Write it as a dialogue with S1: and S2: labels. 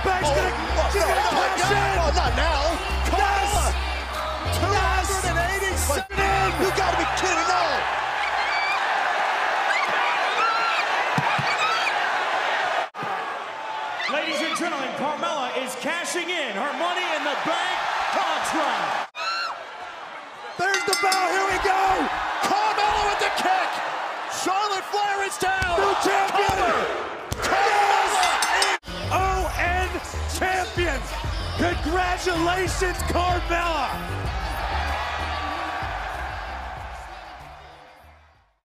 S1: back. She's gonna cash in.
S2: Oh, not now. Carmella.
S1: Yes.
S2: 287 in. You gotta be kidding. No.
S3: Ladies and gentlemen, Carmella is cashing in her Money in the Bank contract.
S1: There's the bell. Here we go.
S2: Carmella with the kick. Charlotte Flair is down.
S1: New champion.
S2: Carmella.
S1: ON champions. Congratulations, Carmella.